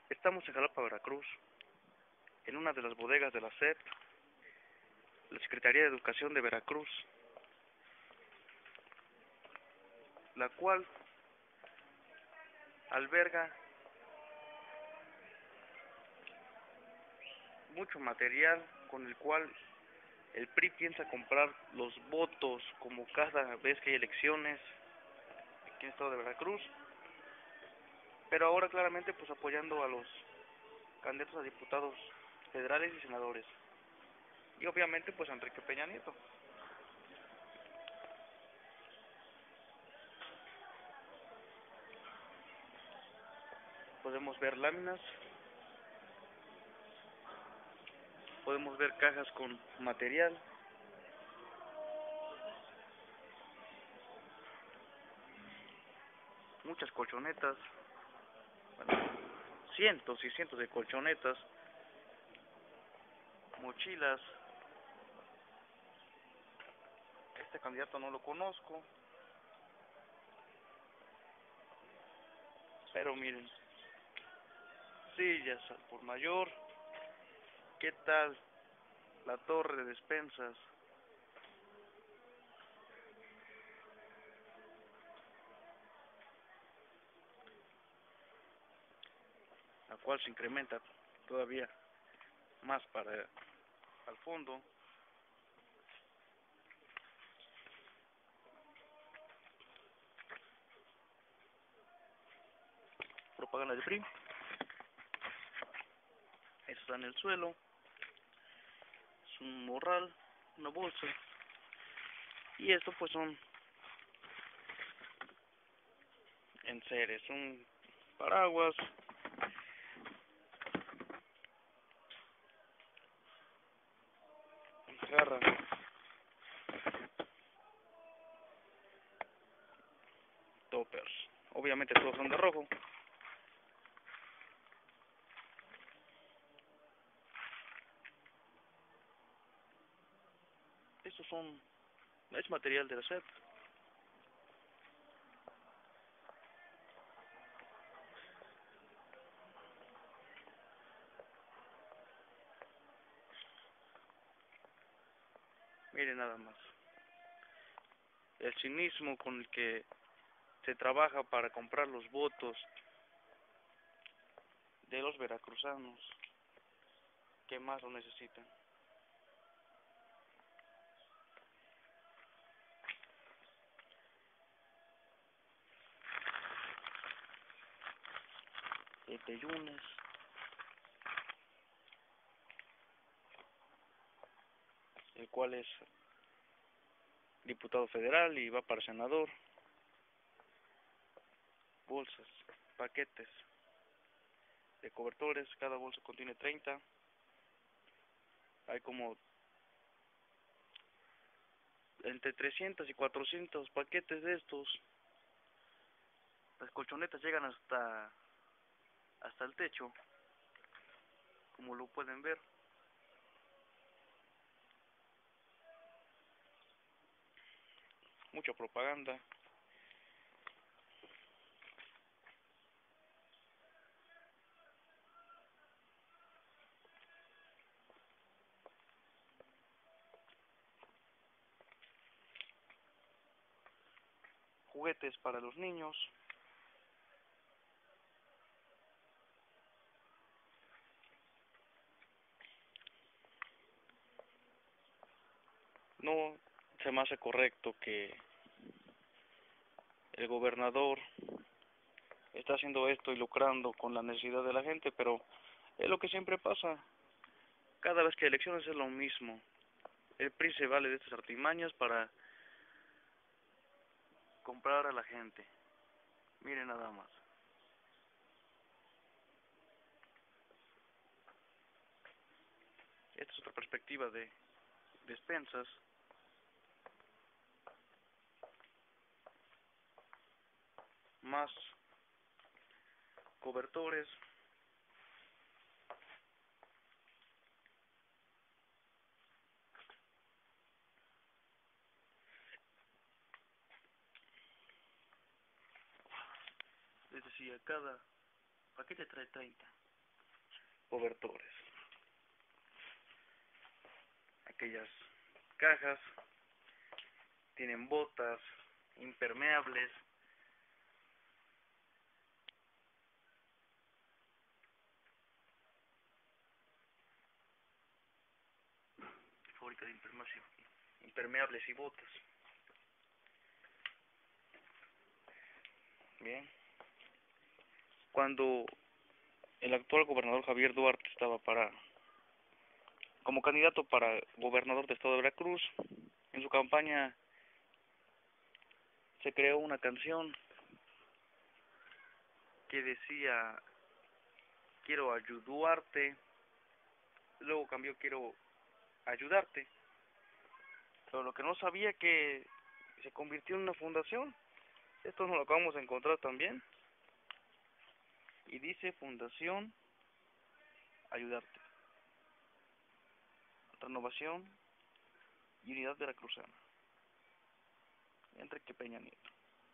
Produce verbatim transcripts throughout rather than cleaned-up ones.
Estamos en Jalapa, Veracruz, en una de las bodegas de la S E P, la Secretaría de Educación de Veracruz, la cual alberga mucho material con el cual el P R I piensa comprar los votos como cada vez que hay elecciones aquí en el estado de Veracruz, pero ahora claramente pues apoyando a los candidatos a diputados federales y senadores, y obviamente pues a Enrique Peña Nieto. Podemos ver láminas, podemos ver cajas con material, muchas colchonetas, bueno, cientos y cientos de colchonetas, mochilas. Este candidato no lo conozco, pero miren, sillas al por mayor. ¿Qué tal la torre de despensas? La cual se incrementa todavía más para al fondo. Propaganda del P R I. Eso está en el suelo. Es un morral, una bolsa. Y esto pues son enseres, un paraguas, garra, toppers. Obviamente todos son de rojo. Estos son, es material de la S E P. Miren nada más. El cinismo con el que se trabaja para comprar los votos de los veracruzanos que más lo necesitan. El Teyunes, el cual es diputado federal y va para senador. Bolsas, paquetes de cobertores, cada bolsa contiene treinta. Hay como entre trescientos y cuatrocientos paquetes de estos. Las colchonetas llegan hasta hasta el techo, como lo pueden ver. Mucha propaganda. Juguetes para los niños. No se me hace correcto que el gobernador está haciendo esto y lucrando con la necesidad de la gente, pero es lo que siempre pasa. Cada vez que hay elecciones es lo mismo. El P R I se vale de estas artimañas para comprar a la gente. Miren nada más. Esta es otra perspectiva de despensas. Más cobertores. Les decía, cada paquete trae treinta. cobertores. Aquellas cajas tienen botas impermeables, fábrica de impermeables y botas. Bien, cuando el actual gobernador Javier Duarte estaba para como candidato para gobernador del estado de Veracruz, en su campaña se creó una canción que decía quiero ayudarte, luego cambió quiero ayudarte, pero lo que no sabía que se convirtió en una fundación. Esto nos lo acabamos de encontrar también y dice Fundación Ayudarte, Renovación y Unidad Veracruzana, Enrique Peña Nieto.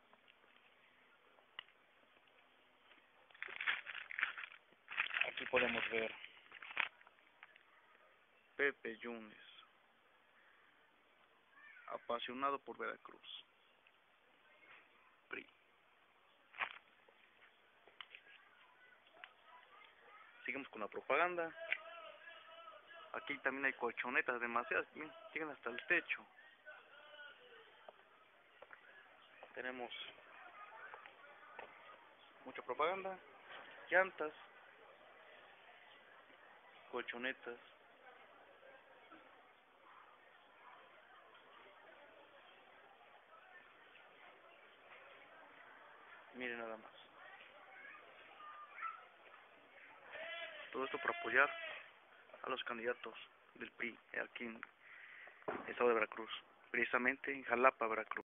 Aquí podemos ver Pepe Yunes, apasionado por Veracruz, P R I. Seguimos con la propaganda. Aquí también hay colchonetas demasiadas, llegan hasta el techo. Tenemos mucha propaganda, llantas, colchonetas. Miren nada más. Todo esto para apoyar a los candidatos del P R I aquí en el estado de Veracruz, precisamente en Jalapa, Veracruz.